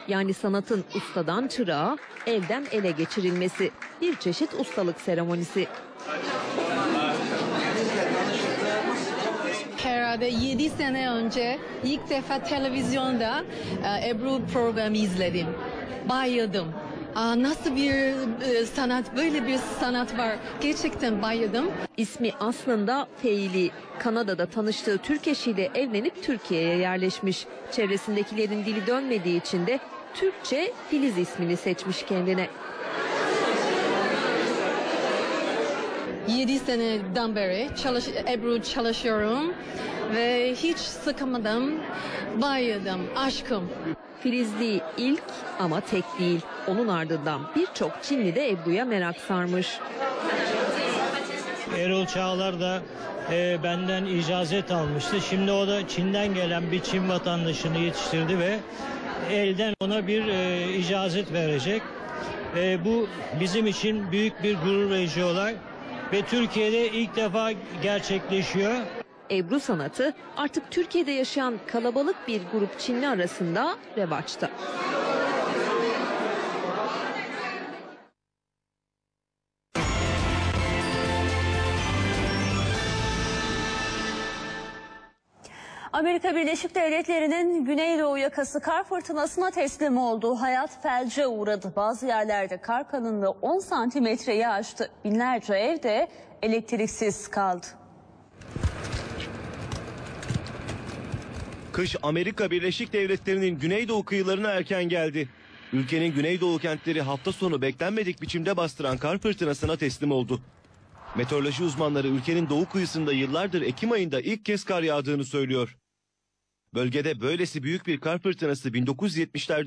Yani sanatın ustadan çırağa, elden ele geçirilmesi. Bir çeşit ustalık seremonisi. Herhalde 7 sene önce ilk defa televizyonda Ebru programı izledim. Bayıldım. Nasıl bir sanat, böyle bir sanat var. Gerçekten bayıldım. İsmi aslında Feili. Kanada'da tanıştığı Türk eşiyle evlenip Türkiye'ye yerleşmiş. Çevresindekilerin dili dönmediği için de Türkçe Filiz ismini seçmiş kendine. 7 seneden beri Ebru çalışıyorum ve hiç sıkılmadım, bayıldım, aşkım. Filizli ilk ama tek değil. Onun ardından birçok Çinli de Ebru'ya merak sarmış. Erol Çağlar da benden icazet almıştı. Şimdi o da Çin'den gelen bir Çin vatandaşını yetiştirdi ve elden ona bir icazet verecek. Bu bizim için büyük bir gurur verici olay ve Türkiye'de ilk defa gerçekleşiyor. Ebru sanatı artık Türkiye'de yaşayan kalabalık bir grup Çinli arasında revaçta. Amerika Birleşik Devletleri'nin Güneydoğu yakası kar fırtınasına teslim oldu. Hayat felce uğradı. Bazı yerlerde kar kalınlığı 10 santimetreyi aştı. Binlerce ev de elektriksiz kaldı. Kış Amerika Birleşik Devletleri'nin güneydoğu kıyılarına erken geldi. Ülkenin güneydoğu kentleri hafta sonu beklenmedik biçimde bastıran kar fırtınasına teslim oldu. Meteoroloji uzmanları ülkenin doğu kıyısında yıllardır Ekim ayında ilk kez kar yağdığını söylüyor. Bölgede böylesi büyük bir kar fırtınası 1970'lerde